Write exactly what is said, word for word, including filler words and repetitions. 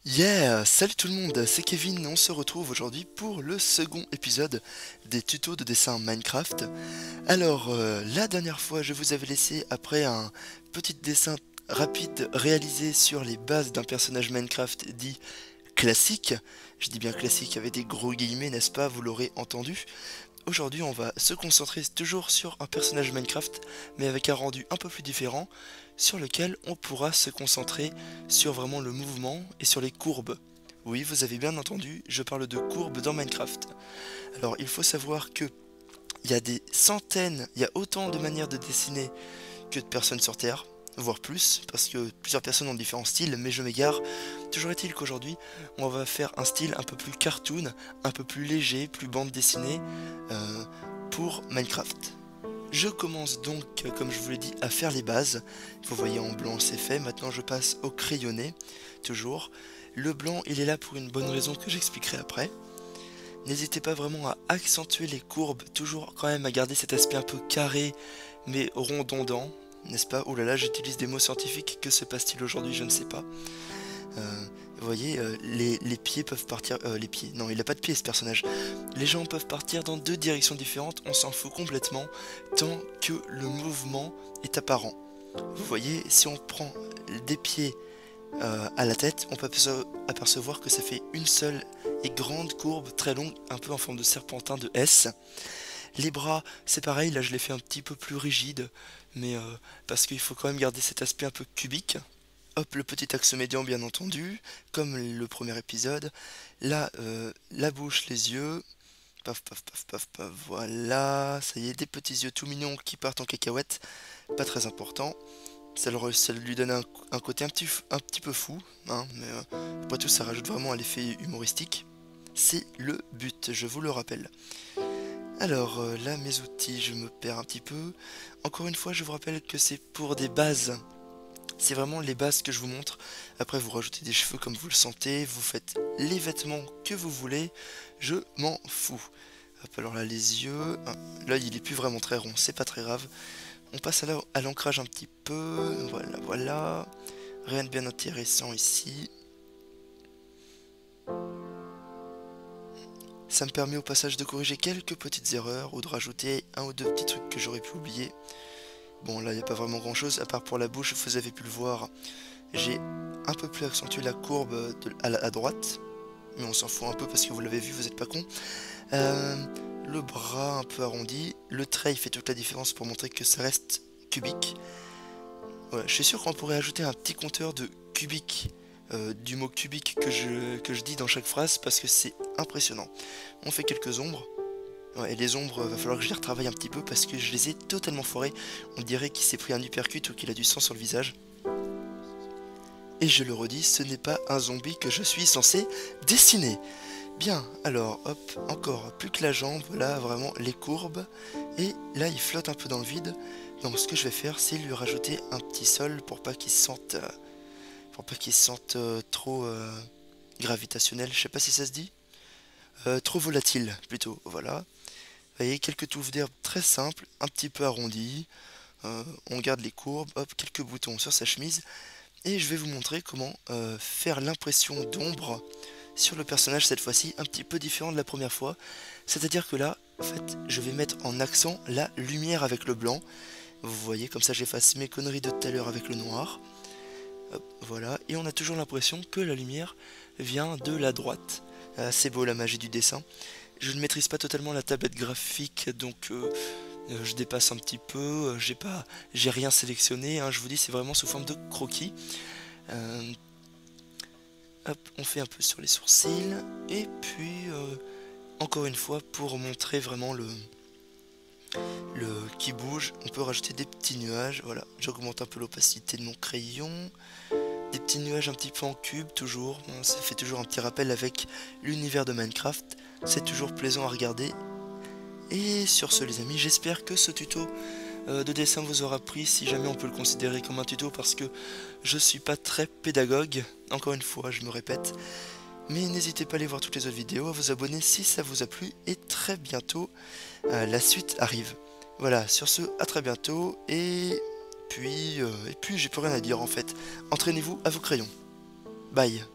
Yeah! Salut tout le monde, c'est Kevin, on se retrouve aujourd'hui pour le second épisode des tutos de dessin Minecraft. Alors, euh, la dernière fois, je vous avais laissé après un petit dessin rapide réalisé sur les bases d'un personnage Minecraft dit classique. Je dis bien classique avec des gros guillemets, n'est-ce pas? Vous l'aurez entendu. Aujourd'hui, on va se concentrer toujours sur un personnage Minecraft, mais avec un rendu un peu plus différent, sur lequel on pourra se concentrer sur vraiment le mouvement et sur les courbes. Oui, vous avez bien entendu, je parle de courbes dans Minecraft. Alors, il faut savoir que il y a des centaines, il y a autant de manières de dessiner que de personnes sur Terre, voire plus, parce que plusieurs personnes ont différents styles, mais je m'égare. Toujours est-il qu'aujourd'hui, on va faire un style un peu plus cartoon, un peu plus léger, plus bande dessinée, euh, pour Minecraft. Je commence donc, comme je vous l'ai dit, à faire les bases. Vous voyez en blanc c'est fait, maintenant je passe au crayonné, toujours. Le blanc il est là pour une bonne raison que j'expliquerai après. N'hésitez pas vraiment à accentuer les courbes, toujours quand même à garder cet aspect un peu carré mais rondondant, n'est-ce pas? Oh là là, j'utilise des mots scientifiques, que se passe-t-il aujourd'hui? Je ne sais pas. Euh, vous voyez, euh, les, les pieds peuvent partir... Euh, les pieds, non, il n'a pas de pieds ce personnage. Les jambes peuvent partir dans deux directions différentes, on s'en fout complètement, tant que le mouvement est apparent. Vous voyez, si on prend des pieds euh, à la tête, on peut apercevoir que ça fait une seule et grande courbe très longue, un peu en forme de serpentin de S. Les bras, c'est pareil, là je les fais un petit peu plus rigides, mais euh, parce qu'il faut quand même garder cet aspect un peu cubique. Hop, le petit axe médian bien entendu, comme le premier épisode. Là, euh, la bouche, les yeux. Paf, paf, paf, paf, paf, voilà. Ça y est, des petits yeux tout mignons qui partent en cacahuète. Pas très important. Ça, leur- ça lui donne un, un côté un petit, un petit peu fou, hein, mais euh, après tout, ça rajoute vraiment à l'effet humoristique. C'est le but, je vous le rappelle. Alors, euh, là, mes outils, je me perds un petit peu. Encore une fois, je vous rappelle que c'est pour des bases. C'est vraiment les bases que je vous montre. Après, vous rajoutez des cheveux comme vous le sentez. Vous faites les vêtements que vous voulez. Je m'en fous. Hop, alors là, les yeux. Ah, là, il est plus vraiment très rond. C'est pas très grave. On passe à à l'ancrage un petit peu. Voilà, voilà. Rien de bien intéressant ici. Ça me permet au passage de corriger quelques petites erreurs ou de rajouter un ou deux petits trucs que j'aurais pu oublier. Bon, là, il n'y a pas vraiment grand chose, à part pour la bouche, vous avez pu le voir. J'ai un peu plus accentué la courbe de, à, la, à droite, mais on s'en fout un peu parce que vous l'avez vu, vous n'êtes pas con. Euh, le bras un peu arrondi, le trait il fait toute la différence pour montrer que ça reste cubique. Voilà, je suis sûr qu'on pourrait ajouter un petit compteur de cubique, euh, du mot cubique que je, que je dis dans chaque phrase parce que c'est impressionnant. On fait quelques ombres. Ouais, et les ombres, va falloir que je les retravaille un petit peu parce que je les ai totalement foirées. On dirait qu'il s'est pris un uppercut ou qu'il a du sang sur le visage. Et je le redis, ce n'est pas un zombie que je suis censé dessiner. Bien, alors, hop, encore plus que la jambe, là, vraiment, les courbes. Et là, il flotte un peu dans le vide. Donc, ce que je vais faire, c'est lui rajouter un petit sol pour pas qu'il se sente, euh, pour pas qu'il se sente euh, trop euh, gravitationnel. Je sais pas si ça se dit. Euh, trop volatile, plutôt, voilà. Vous voyez, quelques touffes d'herbe très simples, un petit peu arrondies. Euh, on garde les courbes, hop, quelques boutons sur sa chemise. Et je vais vous montrer comment euh, faire l'impression d'ombre sur le personnage cette fois-ci, un petit peu différent de la première fois. C'est-à-dire que là, en fait, je vais mettre en accent la lumière avec le blanc. Vous voyez, comme ça j'efface mes conneries de tout à l'heure avec le noir. Hop, voilà, et on a toujours l'impression que la lumière vient de la droite. Ah, c'est beau la magie du dessin. Je ne maîtrise pas totalement la tablette graphique, donc euh, euh, je dépasse un petit peu. euh, J'ai pas, j'ai rien sélectionné, hein, je vous dis, c'est vraiment sous forme de croquis. Euh, hop, on fait un peu sur les sourcils, et puis euh, encore une fois pour montrer vraiment le, le qui bouge, on peut rajouter des petits nuages. Voilà, j'augmente un peu l'opacité de mon crayon. Des petits nuages un petit peu en cube toujours, hein, ça fait toujours un petit rappel avec l'univers de Minecraft, c'est toujours plaisant à regarder. Et sur ce les amis, j'espère que ce tuto euh, de dessin vous aura plu, si jamais on peut le considérer comme un tuto parce que je suis pas très pédagogue, encore une fois je me répète. Mais n'hésitez pas à aller voir toutes les autres vidéos, à vous abonner si ça vous a plu, et très bientôt euh, la suite arrive. Voilà, sur ce, à très bientôt, et puis, euh, et puis j'ai plus rien à dire en fait. Entraînez-vous à vos crayons. Bye.